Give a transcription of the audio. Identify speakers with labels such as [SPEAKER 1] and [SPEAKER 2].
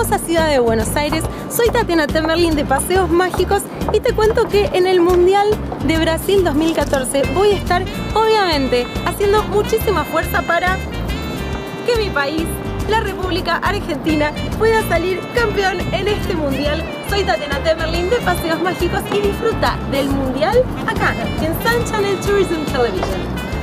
[SPEAKER 1] hermosa ciudad de Buenos Aires. Soy Tatiana Temberlin de Paseos Mágicos y te cuento que en el Mundial de Brasil 2014 voy a estar, obviamente, haciendo muchísima fuerza para que mi país, la República Argentina, pueda salir campeón en este Mundial. Soy Tatiana Temberlin de Paseos Mágicos y disfruta del Mundial acá en Sun Channel Tourism Television.